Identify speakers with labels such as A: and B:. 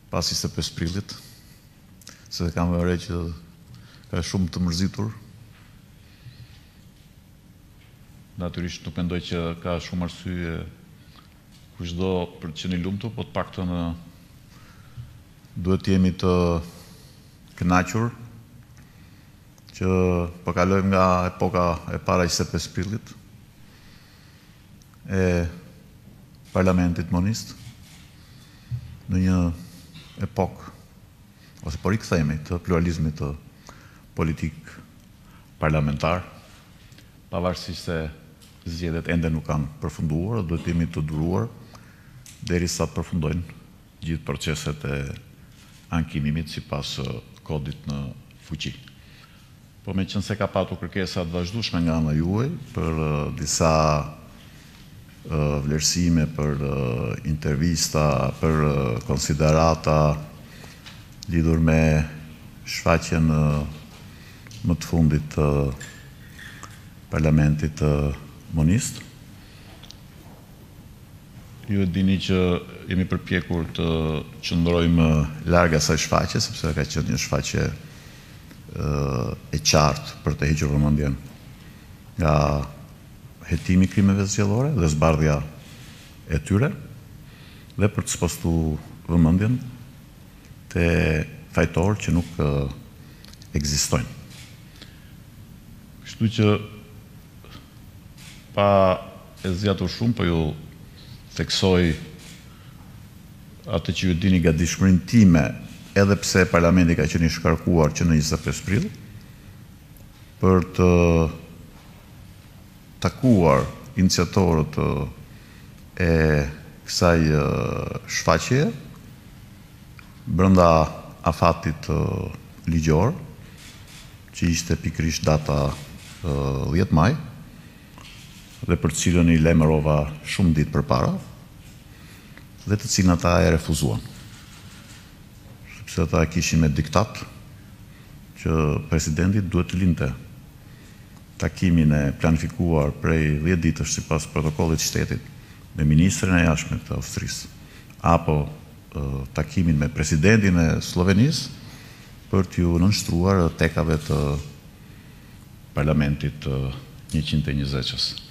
A: pasi 25 prillit, se kam vëre që ka shumë të mërzitur. Natyrisht nuk mendoj që ka shumë arsye kushdo për të qenë i lumtur, po të paktën duhet jemi të kënaqur që po kalojmë nga epoka e para 25 prillit e parlamentit monist në një epokë ose po rikthehemi të pluralizmit të politik parlamentar, pavarësisht se zgjedhjet ende nuk kanë përfunduar, duhet të jemi të duruar derisa të përfundojnë gjithë proceset e ankimimit sipas kodit në fuqi. Po meqense ka patur kërkesa të vazhdueshme nga ana juaj për disa vlerësime, për intervista, për konsiderata lidhur me shfaqjen më të fundit të parlamentit monist. Ju e dini që jemi përpjekur të qëndrojmë larg asaj shfaqje, sepse ka qenë një shfaqje e qartë për të hequr vëmendjen nga hetimi i krimeve zgjedhore dhe zbardhja e tyre, dhe për të spostu vëmendjen te fajtorë që nuk ekzistojnë. Kështu që pa e zgjatur shumë, po ju theksoj atë që ju dini nga dishmërinë time, edhe pse parlamenti ka qenë i shkarkuar që në 25 prill, për të takuar iniciatorët e kësaj shfaqjeje brenda afatit ligjor, që ishte pikërisht data 10 maj, dhe për të cilën i lajmërova shumë ditë përpara, dhe të cilën ata e refuzuan. Sepse ata kishin me diktat që presidenti duhet të linte takimin e planifikuar prej 10 ditësh sipas protokollit të shtetit me ministrin e jashtme të Austrisë, apo takimin me presidentin e Slovenisë për t'ju nënshtruar tekave të parlamentit 120-s.